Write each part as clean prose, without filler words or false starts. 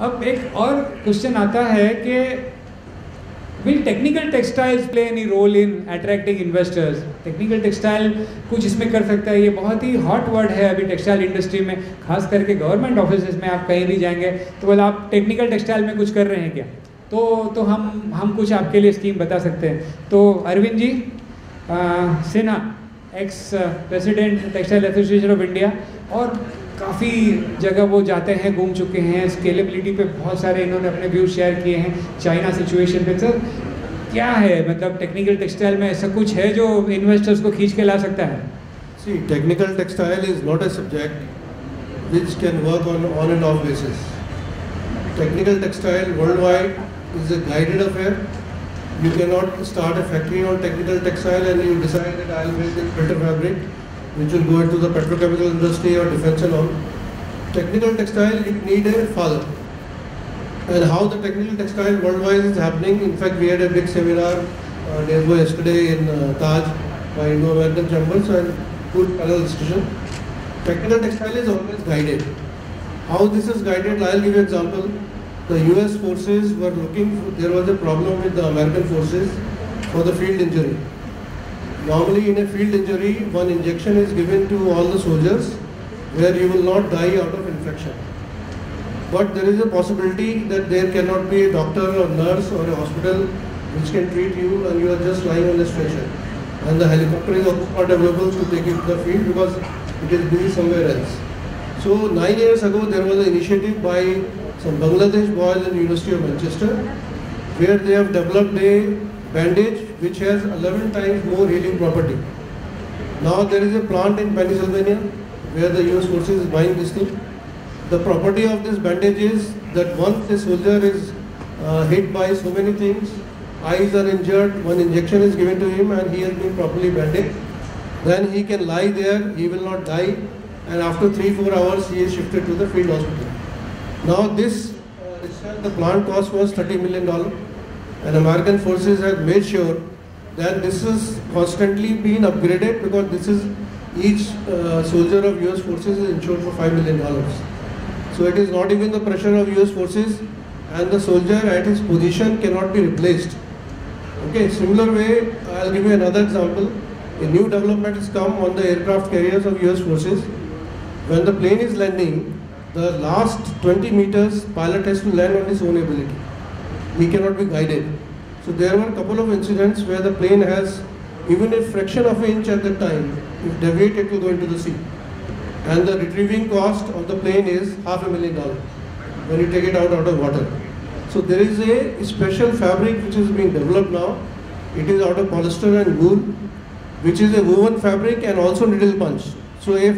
अब एक और क्वेश्चन आता है कि will technical textiles play any role in attracting investors? Technical textile कुछ इसमें कर सकता है? ये बहुत ही हॉट वर्ड है अभी टेक्सटाइल इंडस्ट्री में, खास करके गवर्नमेंट ऑफिस में आप कहीं भी जाएंगे तो बोला आप टेक्निकल टेक्सटाइल में कुछ कर रहे हैं क्या? तो हम कुछ आपके लिए स्कीम बता सकते हैं। तो Arvind ji Sinha, ex president textile association of India, और काफ़ी जगह वो जाते हैं, घूम चुके हैं, स्केलेबिलिटी पे बहुत सारे इन्होंने अपने व्यूज शेयर किए हैं, चाइना सिचुएशन पे। सर क्या है, मतलब टेक्निकल टेक्सटाइल में ऐसा कुछ है जो इन्वेस्टर्स को खींच के ला सकता है? See, technical textile is not a subject which can work on and off basis. Technical textile worldwide is a guided affair. You cannot start a factory on technical textile and you decide that I will make this filter fabric which will go into the petrochemical industry or defense and all. Technical textile, it need a father. And how the technical textile worldwide is happening, in fact we had a big seminar yesterday in Taj by Indo-American Chambers and good panel discussion. Technical textile is always guided. How this is guided, I will give you an example. The US forces were looking, there was a problem with the American forces for the field injury. Normally in a field injury, one injection is given to all the soldiers where you will not die out of infection. But there is a possibility that there cannot be a doctor or nurse or a hospital which can treat you and you are just lying on the stretcher. And the helicopter is also not available to take you to the field because it is busy somewhere else. So 9 years ago there was an initiative by some Bangladesh boys in University of Manchester where they have developed a bandage which has 11 times more healing property. Now there is a plant in Pennsylvania where the US forces is buying this thing. The property of this bandage is that once a soldier is hit by so many things, eyes are injured, one injection is given to him and he has been properly bandaged, then he can lie there, he will not die, and after 3-4 hours he is shifted to the field hospital. Now this the plant cost was $30 million. And American forces have made sure that this is constantly being upgraded because this is each soldier of US forces is insured for $5 million. So it is not even the pressure of US forces and the soldier at his position cannot be replaced. Okay, similar way, I'll give you another example. A new development has come on the aircraft carriers of US forces. When the plane is landing, the last 20 meters pilot has to land on his own ability. He cannot be guided. So there were a couple of incidents where the plane has even a fraction of an inch at the time. If deviate, it will go into the sea. And the retrieving cost of the plane is $500,000 when you take it out of water. So there is a special fabric which is being developed now. It is out of polyester and wool, which is a woven fabric and also needle punch. So if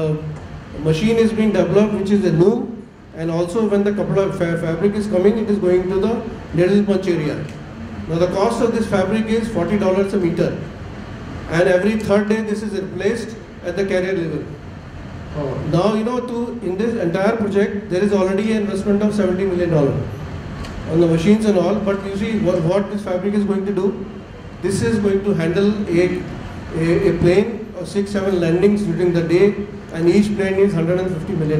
machine is being developed which is a loom, and also when the fabric is coming, it is going to the needle punch area. Now the cost of this fabric is $40 a meter, and every third day this is replaced at the carrier level. Now in this entire project there is already an investment of $70 million on the machines and all, but you see what this fabric is going to do. This is going to handle a plane of 6-7 landings during the day, and each plane is $150 million.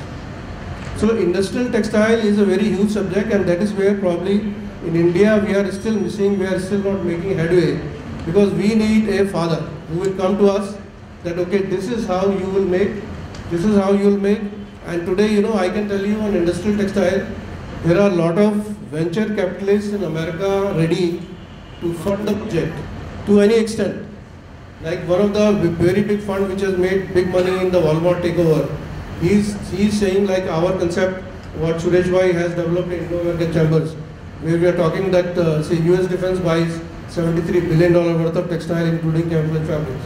So industrial textile is a very huge subject, and that is where probably in India we are still missing, we are still not making headway, because we need a father who will come to us that okay, this is how you will make, this is how you will make. And today I can tell you on industrial textile, there are a lot of venture capitalists in America ready to fund the project to any extent. Like one of the very big fund which has made big money in the Walmart takeover, he's saying like our concept, what Suresh Bhai has developed in Indo-American Chambers, where we are talking that say US Defense buys $73 billion worth of textile including camouflage fabrics.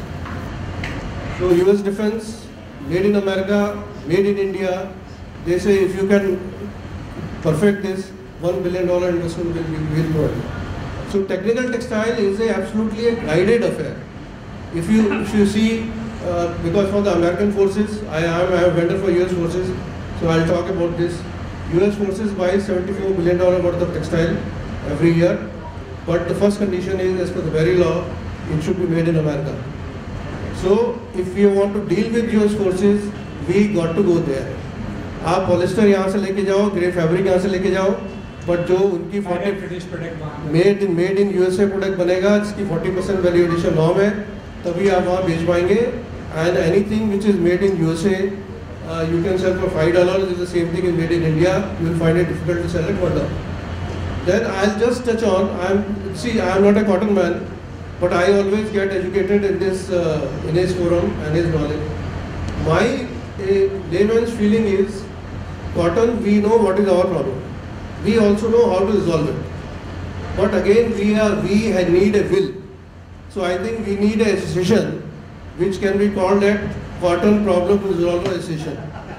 So US Defense, made in America, made in India, they say if you can perfect this, $1 billion investment will be provide. So technical textile is absolutely a guided affair. If you see, because for the American forces, I am a vendor for US forces, so I'll talk about this. US forces buy $74 billion worth of textile every year, but the first condition is, as per the very law, it should be made in America. So if we want to deal with US forces, we got to go there. आप polyester यहाँ से लेके जाओ, grey fabric यहाँ से लेके जाओ, but जो उनकी मेड इन यूएसए प्रोडक्ट बनेगा जिसकी 40% वैल्यू एडिशन नॉर्म है, तभी आप वहाँ बेच पाएंगे. And anything which is made in USA you can sell for $5. It's the same thing is made in India. You will find it difficult to sell at $1. Then I'll just touch on. I'm not a cotton man, but I always get educated in his forum and his knowledge. My layman's feeling is, cotton, we know what is our problem. We also know how to resolve it. But again, we need a will. So I think we need a association which can be called a Cotton Problem Resolver Association,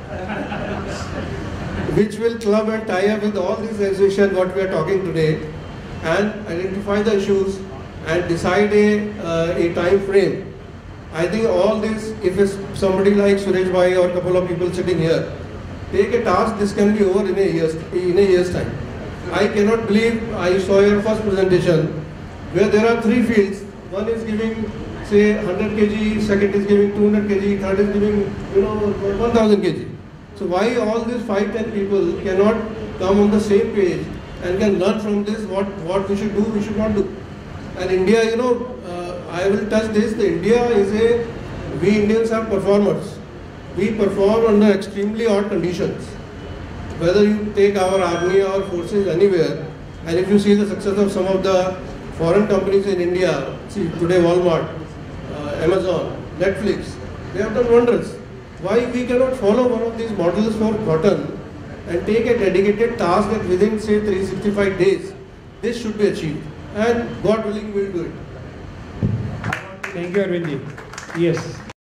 which will club and tie up with all these associations what we are talking today, and identify the issues and decide a time frame. I think all this, if it's somebody like Suresh Bhai or a couple of people sitting here, take a task, this can be over in a year's time. I cannot believe I saw your first presentation where there are 3 fields. One is giving, say, 100 kg, second is giving 200 kg, third is giving 1000 kg. So why all these 5-10 people cannot come on the same page and can learn from this what we should do, we should not do. And India, I will touch this. We Indians are performers. We perform under extremely odd conditions. Whether you take our army or forces anywhere, and if you see the success of some of the foreign companies in India, see today Walmart, Amazon, Netflix, they have done wonders. Why we cannot follow one of these models for cotton and take a dedicated task that within, say, 365 days, this should be achieved, and God willing, we will do it. Thank you, Arvindji. Yes.